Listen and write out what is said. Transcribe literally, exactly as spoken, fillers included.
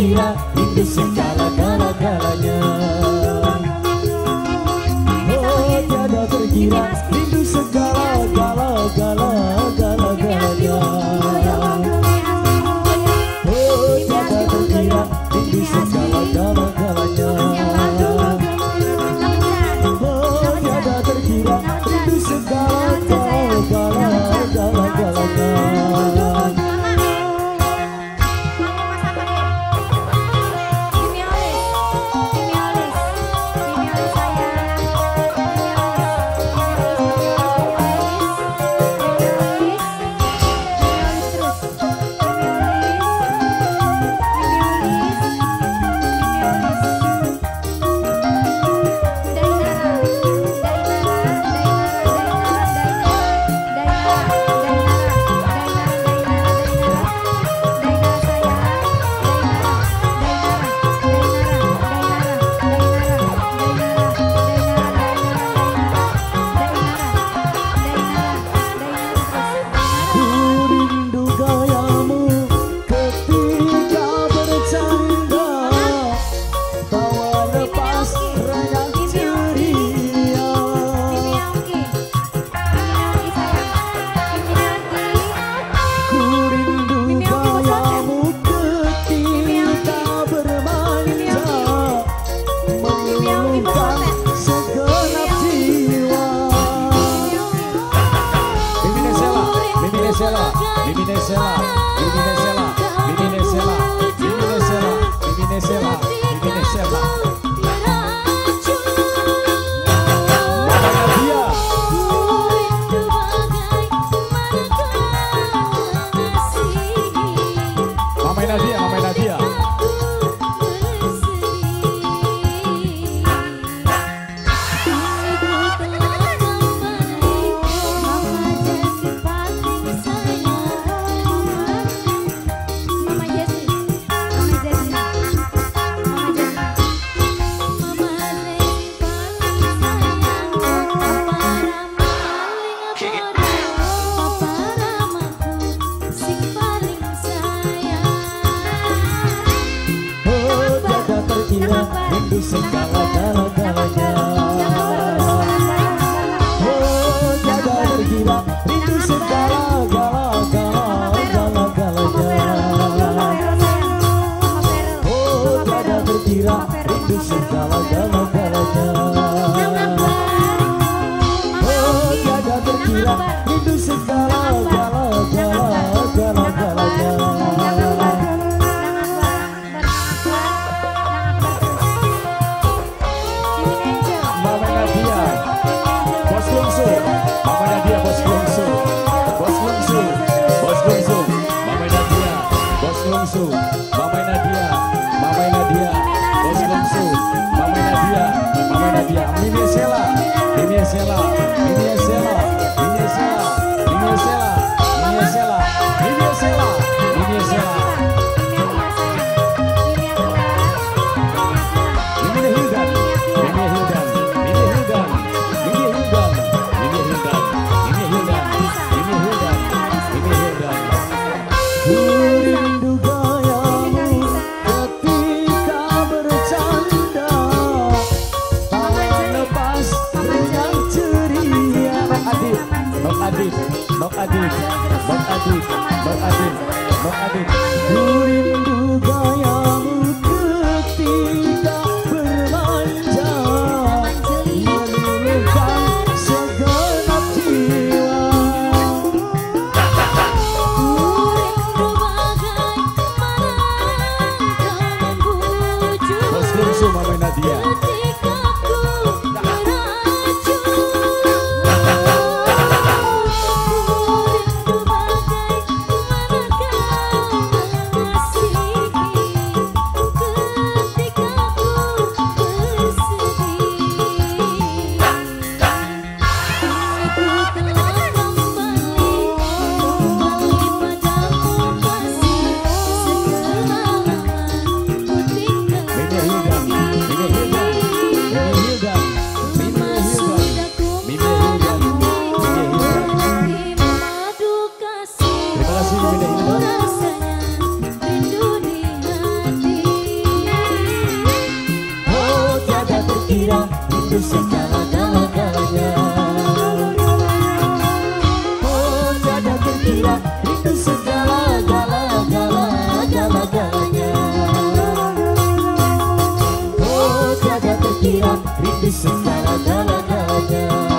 terkira rindu segala-galanya. Oh tiada terkira rindu segala-galanya. Oh tiada terkira rindu segala-galanya. Oh tiada terkira rindu segala-galanya. Rindu segala-galanya. Oh tiada terkira rindu segala-galanya. Oh tiada terkira rindu segala-galanya. Oh tiada terkira rindu segala-galanya. Mama Nadia, Mama Nadia, Bos Lungsu, Mama Nadia, Mama Nadia, Mimi Sela, Mimi Sela, Mimi Sela, Mimi Sela, Mimi Sela, Mimi Sela, Mimi Sela, Mimi Sela, Mimi Hildan, Mimi Hildan, Mimi Hildan, Mimi Hildan, Mimi Hildan, Mimi Hildan, Mimi Hildan, Mimi Hildan. Rindu gayamu ketika bercanda, tawa lepas riang ceria. Bang Adit, Bang Adit, Bang Adit, Bang Adit, Bang Adit, Bang Adit. Rindu gayamu ketika bermanja, meluluhkan segenap jiwa. Mama Nadia. di segala-galanya.